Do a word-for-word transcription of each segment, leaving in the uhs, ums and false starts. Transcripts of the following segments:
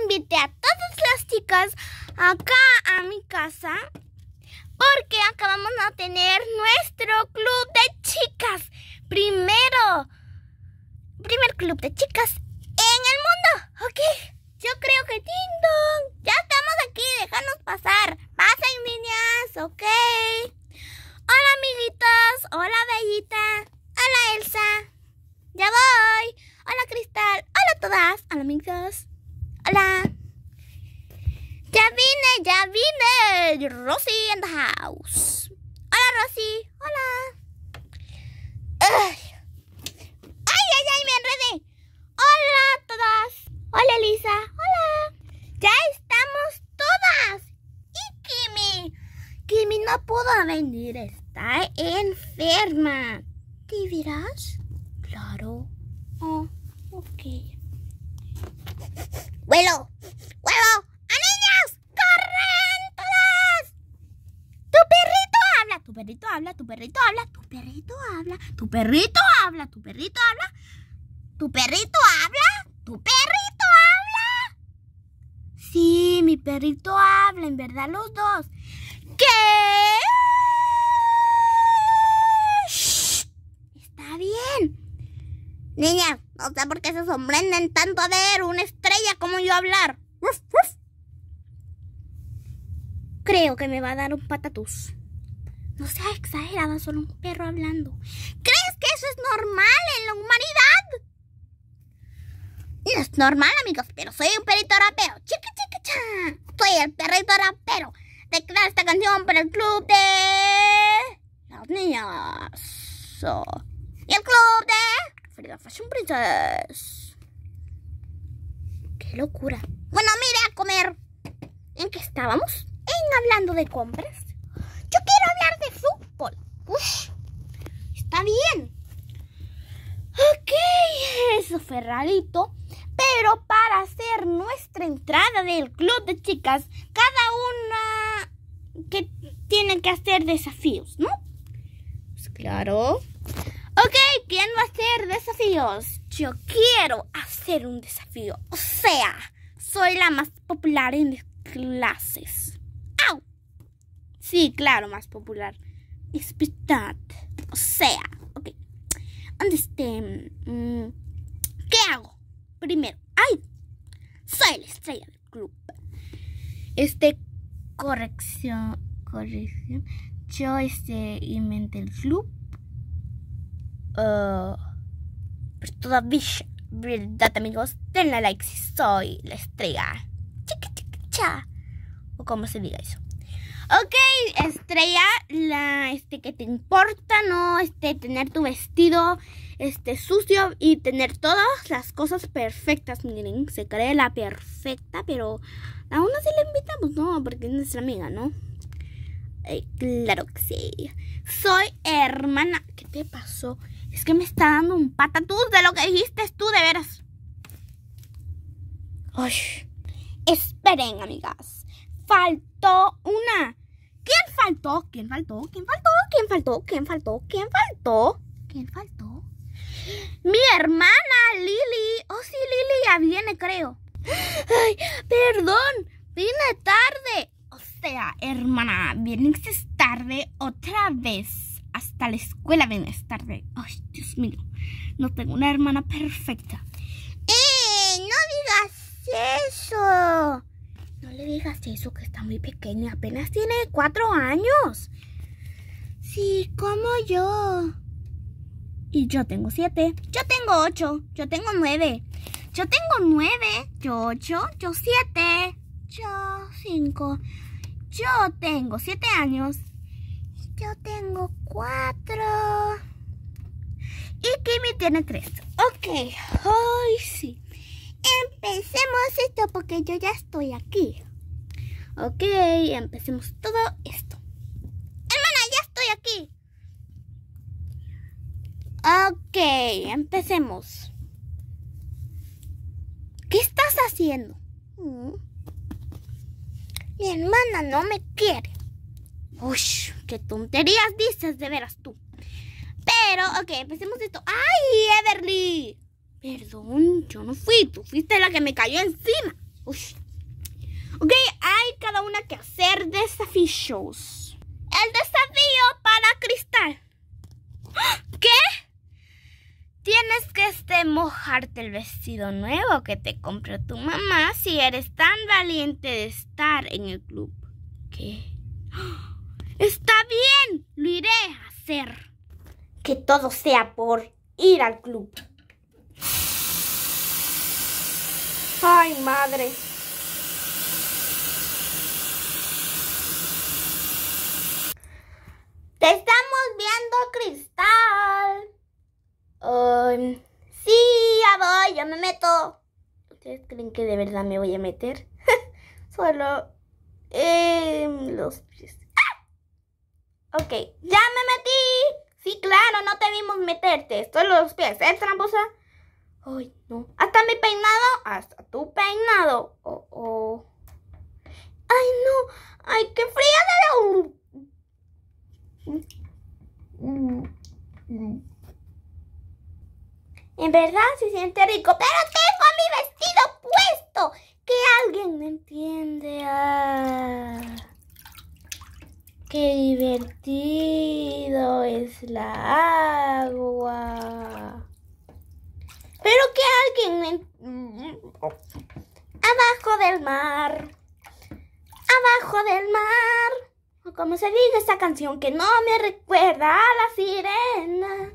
invité a todas las chicas acá a mi casa porque acabamos de tener nuestro club de chicas. Primero, primer club de chicas en el mundo. Ok, yo creo que ding dong. Ya estamos aquí, déjanos pasar. Pasen, niñas, ok. Hola, amiguitas. Hola, Bellita. Hola, Elsa. Ya voy. Hola, Cristal. Hola, todas. Hola, amigos. Hola. Ya vine, ya vine. Rosy in the house. Hola, Rosy. Hola. Ay, ay, ay, ay, me enredé. Hola a todas. Hola, Elisa. Hola. Ya estamos todas. Y Kimi. Kimi no pudo venir. Está enferma. ¿Te verás? Claro. Oh, ok. ¡Vuelo! ¡Vuelo! ¡A niñas! ¡Corren todas! Tu perrito habla, tu perrito habla, tu perrito habla, tu perrito habla, tu perrito habla, tu perrito habla, tu perrito habla, tu perrito habla. Sí, mi perrito habla, en verdad los dos. ¿Qué? Shh, está bien. Niñas, no sé por qué se sorprenden tanto a ver una estrella como yo hablar. Uf, uf. Creo que me va a dar un patatús. No sea exagerada, solo un perro hablando. ¿Crees que eso es normal en la humanidad? No es normal, amigos, pero soy un perrito rapero. Chiqui, chiqui, cha. Soy el perrito rapero. Declaro esta canción para el club de las niñas. So. Y el club de Frida Fashion Princess. ¡Qué locura! Bueno, mire a comer. ¿En qué estábamos? En hablando de compras. Yo quiero hablar de fútbol. Uf, está bien. Ok, eso fue rarito. Pero para hacer nuestra entrada del club de chicas, cada una que tiene que hacer desafíos, ¿no? Pues claro. Ok, ¿quién va a hacer desafíos? Yo quiero hacer un desafío. O sea, soy la más popular en las clases. ¡Au! Sí, claro, más popular. Es verdad. O sea, ok. ¿Dónde esté? Mm, ¿Qué hago? Primero, ¡ay! Soy la estrella del club. Este, corrección, corrección. Yo, este, inventé el club. Uh, pero todavía, ¿verdad, amigos? Denle like si soy la estrella. Chica, chica, cha. O como se diga eso. Ok, estrella, la, este, que te importa, ¿no? Este, tener tu vestido, este, sucio y tener todas las cosas perfectas. Miren, se cree la perfecta, pero aún así la invitamos, ¿no? Porque es nuestra amiga, ¿no? Eh, claro que sí. Soy hermana. ¿Qué te pasó? Es que me está dando un patatús de lo que dijiste tú, de veras. Uy. Esperen, amigas. Faltó una. ¿Quién faltó? ¿Quién faltó? ¿Quién faltó? ¿Quién faltó? ¿Quién faltó? ¿Quién faltó? ¿Quién faltó? Mi hermana, Lili. Oh, sí, Lili ya viene, creo. Ay, perdón. Vine tarde. O sea, hermana, vienes tarde otra vez. Hasta la escuela vienes tarde. Ay, Dios mío. No tengo una hermana perfecta. ¡Eh! No digas eso. No le digas eso, que está muy pequeña. Apenas tiene cuatro años. Sí, como yo. Y yo tengo siete. Yo tengo ocho. Yo tengo nueve. Yo tengo nueve. Yo ocho. Yo siete. Yo cinco. Yo tengo siete años. Yo tengo cuatro. Y Kimi tiene tres. Ok. Ay, sí. Empecemos esto porque yo ya estoy aquí. Ok, empecemos todo esto. Hermana, ya estoy aquí. Ok, empecemos. ¿Qué estás haciendo? Mm. Mi hermana no me quiere. Uy, qué tonterías dices, de veras tú. Pero, ok, empecemos esto. ¡Ay, Everly! Perdón, yo no fui. Tú fuiste la que me cayó encima. Uy. Ok, hay cada una que hacer desafíos. El desafío para Cristal. ¿Qué? Tienes que este, mojarte el vestido nuevo que te compró tu mamá si eres tan valiente de estar en el club. ¿Qué? Está bien, lo iré a hacer. Que todo sea por ir al club. Ay, madre. Te estamos viendo, Cristal. Um, sí, ya voy, ya me meto. ¿Ustedes creen que de verdad me voy a meter? Solo en los pies. ¡Ah! Ok, ya me metí. Sí, claro, no te vimos meterte. Solo los pies, ¿eh, tramposa? Ay, no. Hasta mi peinado, hasta tu peinado. Oh, oh. Ay, no. Ay, qué fría de En verdad se siente rico, pero tengo mi vestido puesto. Que alguien me entiende. Ah, qué divertido es la agua. Pero que alguien me... Abajo del mar. Abajo del mar. O como se diga esta canción que no me recuerda a la sirena.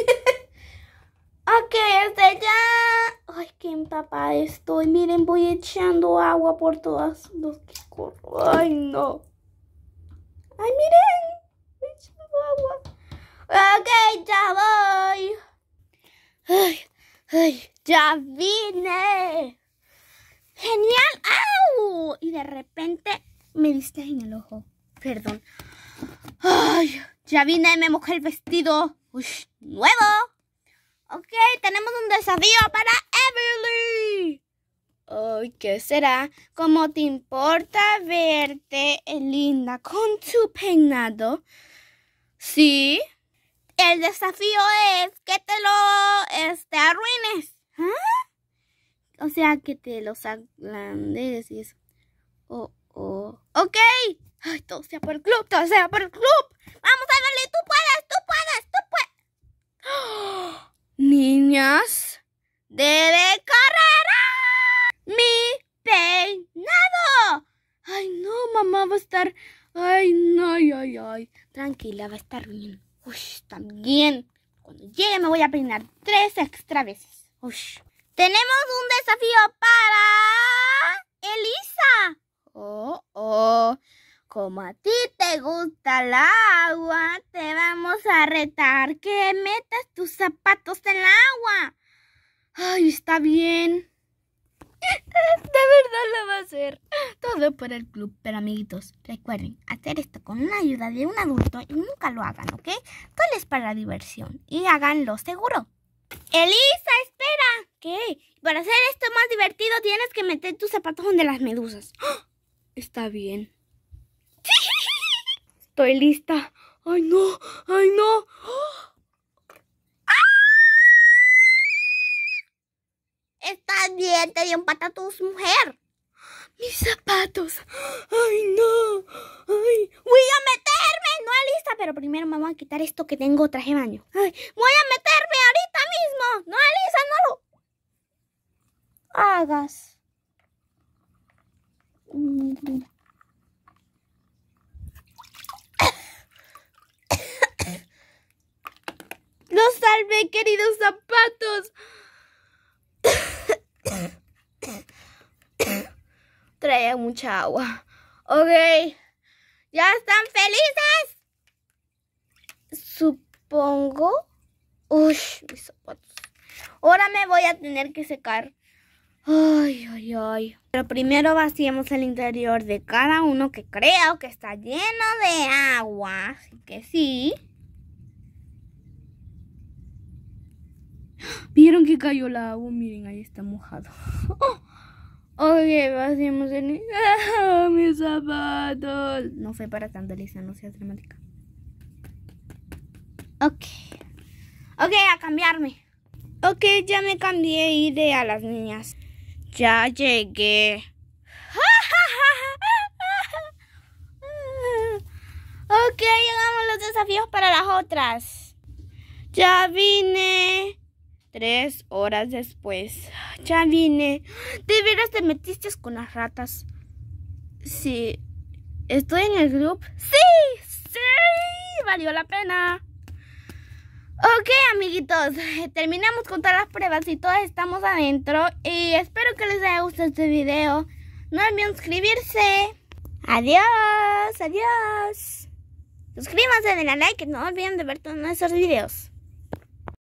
Ok, este ya. Ay, qué empapada estoy. Miren, voy echando agua por todas los que corro. Ay, no. Ay, miren. Echando agua. Ok, ya voy. Ay, ay, ya vine. Genial. ¡Au! Y de repente me diste en el ojo. Perdón. Ay, ya vine, me mojé el vestido. Uy, nuevo. Ok, tenemos un desafío para Everly. Ay, ¿qué será? ¿Cómo te importa verte linda con tu peinado? Sí. El desafío es que te lo este, arruines. ¿Ah? O sea, que te los agrandes y eso. Oh, oh. Ok. Ay, todo sea por el club, todo sea por el club. Vamos, Everly, tú puedes, tú puedes, tú puedes. ¡Oh! Niñas, debe correr mi peinado. Ay, no, mamá va a estar... Ay, no, ay, ay, ay. Tranquila, va a estar bien. Uy, está bien. Cuando llegue me voy a peinar tres extra veces. Uy. Tenemos un desafío para Elisa. Oh, oh. Como a ti te gusta el agua, te vamos a retar que metas tus zapatos en el agua. Ay, está bien. De verdad lo va a hacer. Todo por el club. Pero amiguitos, recuerden, hacer esto con la ayuda de un adulto y nunca lo hagan, ¿ok? Todo es para la diversión y háganlo seguro. Elisa, espera. ¿Qué? Para hacer esto más divertido tienes que meter tus zapatos donde las medusas. ¡Oh! Está bien. Estoy lista. Ay, no. Ay, no. ¡Ah! Estás bien, te dio un patatús, mujer. Mis zapatos. Ay, no. Ay, voy a meterme. No, Elisa, pero primero me voy a quitar esto que tengo traje de baño. Ay, voy a meterme ahorita mismo. No, Elisa, no lo hagas. Mm. Los salvé, queridos zapatos. Traía mucha agua. Ok. ¿Ya están felices? Supongo. Uy, mis zapatos. Ahora me voy a tener que secar. Ay, ay, ay. Pero primero vaciemos el interior de cada uno, que creo que está lleno de agua. Así que sí. ¿Vieron que cayó el agua? Miren, ahí está mojado. Ok, vaciamos el... ¡Ah, mis zapatos! No fue para tanto, Elisa, no seas dramática. Ok. Ok, a cambiarme. Ok, ya me cambié y iré a las niñas. Ya llegué. Ok, hagamos los desafíos para las otras. Ya vine. Tres horas después. Ya vine. ¿De veras te metiste con las ratas? Sí. ¿Estoy en el grupo? ¡Sí! ¡Sí! Valió la pena. Ok, amiguitos. Terminamos con todas las pruebas y todas estamos adentro. Y espero que les haya gustado este video. No olviden suscribirse. Adiós. Adiós. Suscríbanse, denle a like. No olviden de ver todos nuestros videos.